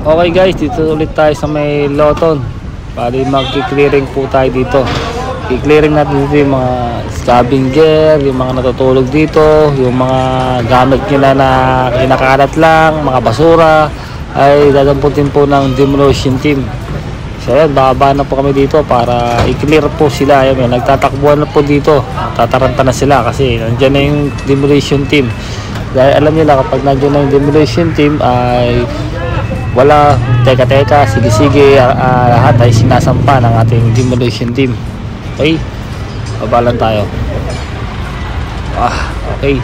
Okay guys, dito ulit tayo sa may Loton. Bali mag-clearing po tayo dito. I-clearing natin dito yung mga scavenger, yung mga natutulog dito, yung mga gamit nila na kinakalat lang, mga basura ay dadamputin po ng demolition team. So ayan, bababa na po kami dito para i-clear po sila. Ayan, nagtatakbuhan na po dito. Tataranta na sila kasi nandiyan na yung demolition team. Dahil alam nila kapag nandiyan na yung demolition team ay wala teka-teka, sige-sige, lahat ay sinasampa ng ating demolition team. Okay, babalan tayo. Okay.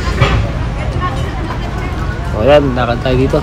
So ayan, lakad tayo dito.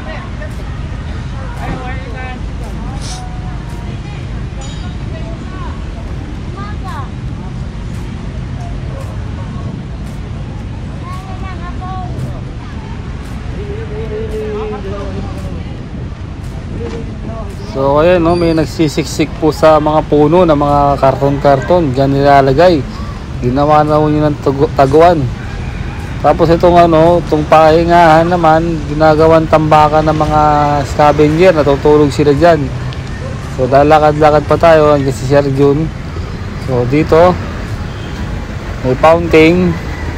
So ayan, no, may nagsisiksik po sa mga puno na mga karton-karton. Diyan nilalagay. Ginawa na po yun ng taguan. Tapos itong itong pahingahan naman, ginagawan tambakan ng mga scavenger. Natutulog sila dyan. So lalakad-lakad pa tayo hanggang si Sir Jun. So dito may fountain.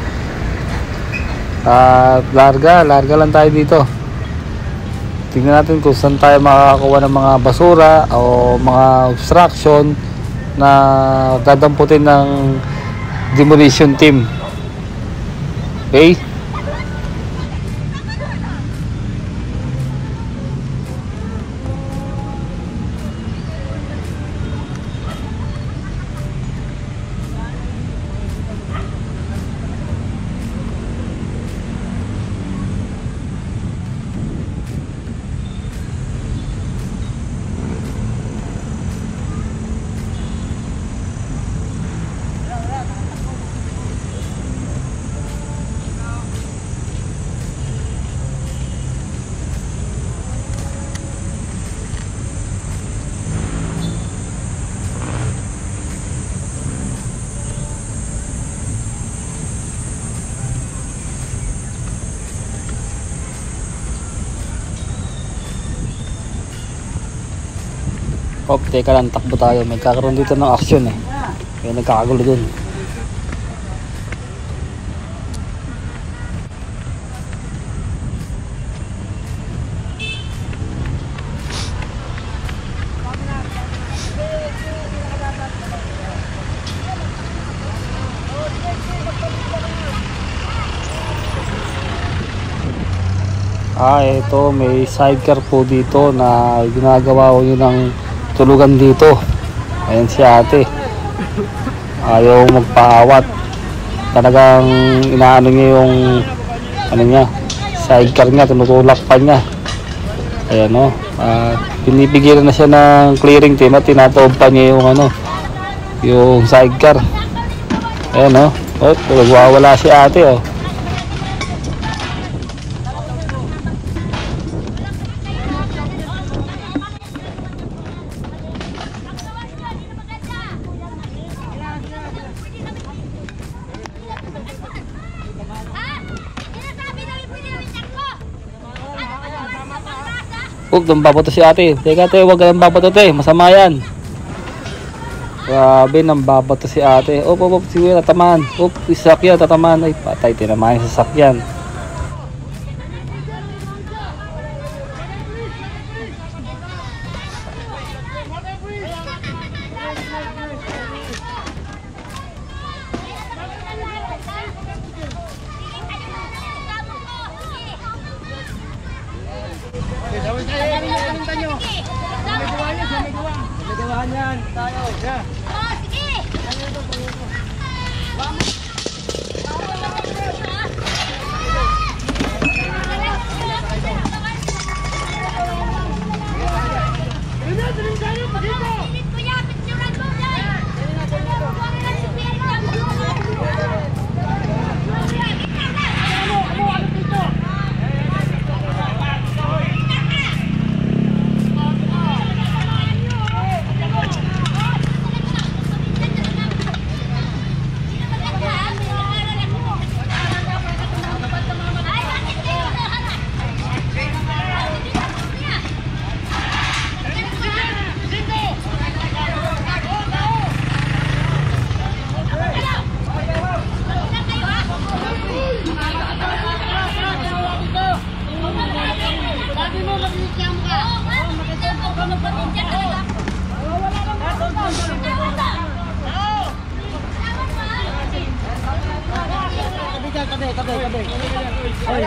At larga lang tayo dito. Tingnan natin kung saan tayo makakakuha ng mga basura o mga obstruction na dadamputin ng demolition team. Okay? Teka lang, takbo tayo. May kakaroon dito ng action eh. Kaya nagkakagulo dun. Ito may sidecar po dito na ginagawa ko yun ng tulugan dito. Ayan si ate, ayaw magpaawat, talagang inaano niya yung niya, sidecar niya, tinutulak pa niya. Ayan pinipigilan na siya ng clearing team at tinatawag pa niya yung yung sidecar. Ayan nagwawala si ate Huwag nang babato si ate. Teka ate, huwag nang babato te. Masama yan. Grabe, nang babato si ate. Sige, tatamaan. Sasakyan, tatamaan. Ay, patay, tinamaan yung sasakyan. Ay.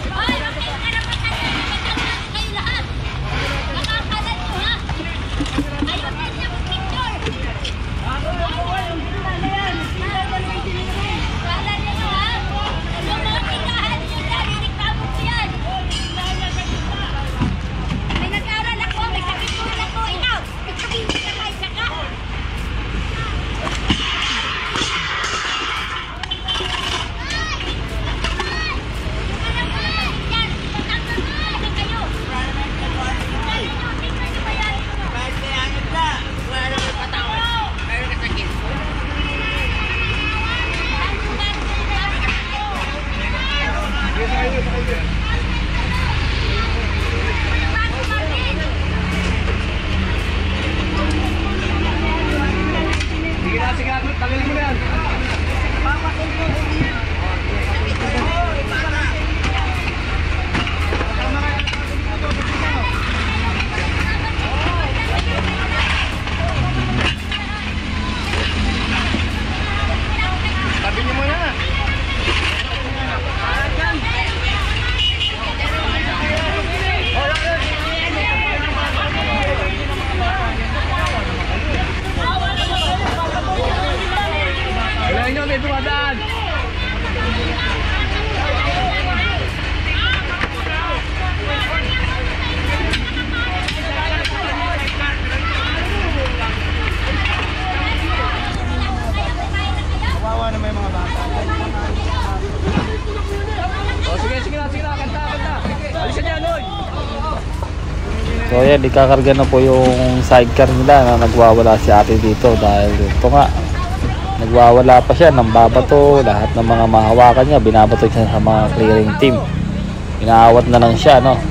So ayan, ikakarga na po yung sidecar nila na nagwawala si ate dito dahil ito nga, nagwawala pa siya ng babato, lahat ng mga mahawakan niya binabato siya sa mga clearing team, inaawat na lang siya, no?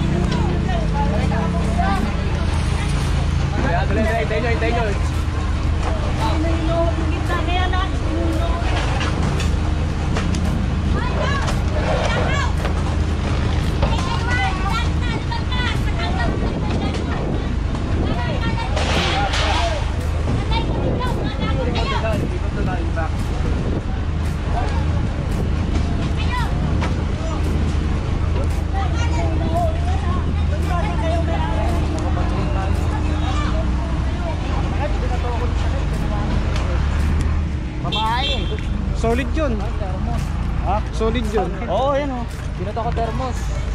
Solid yun. Ha? Solid yun. Oo, yan o. Binato ko thermos.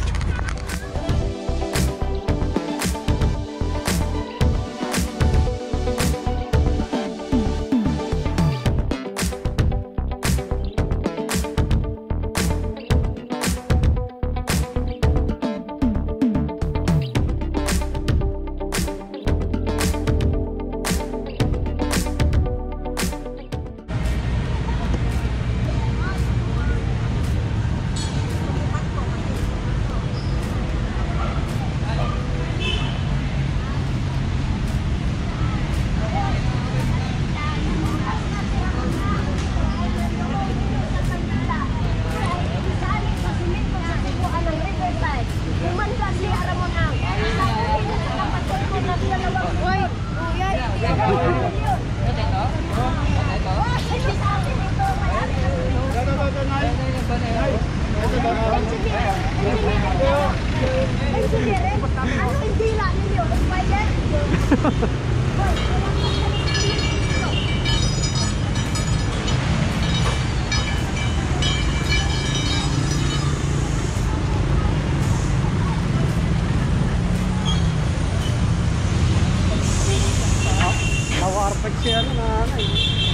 Nawarpag siya na nanay.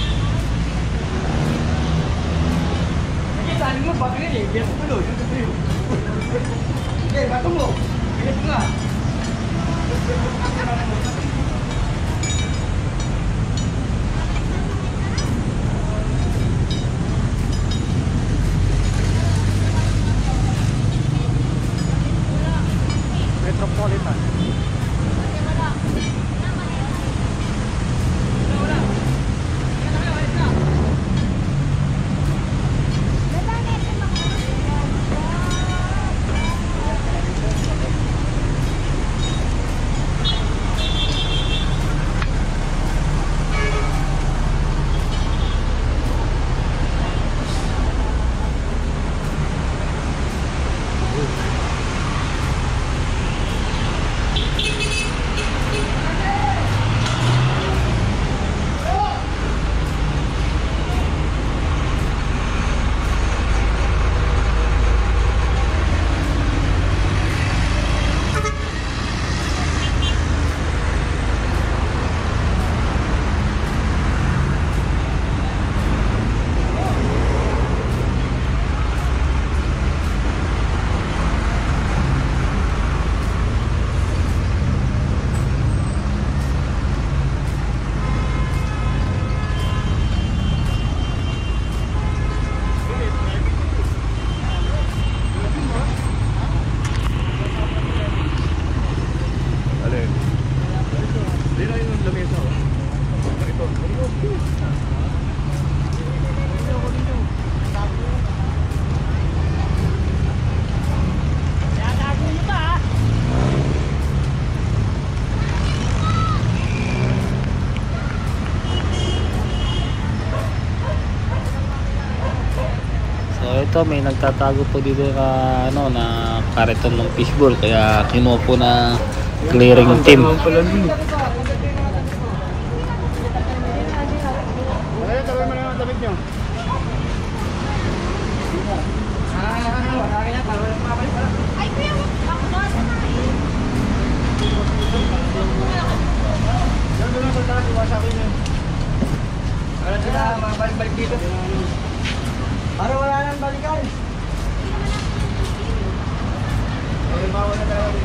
Nakita mo ba kaya eh? Biyak ko doon. Okay, bato mo. Biyak nga. Metropolitan. dito, may nagtatago po dito na ano na kariton ng fishball, kaya kinuha po na clearing team. Wala yan, tawin mo na ang damit nyo. Wala kaya, parang wala kumabalik pala. Ay, kuya, ako na sa kain. Yan doon lang sa taas, iwasakin nyo. Wala sila, mga balik-balik dito. Para wala nang balikan. Eh, bawal na talaga.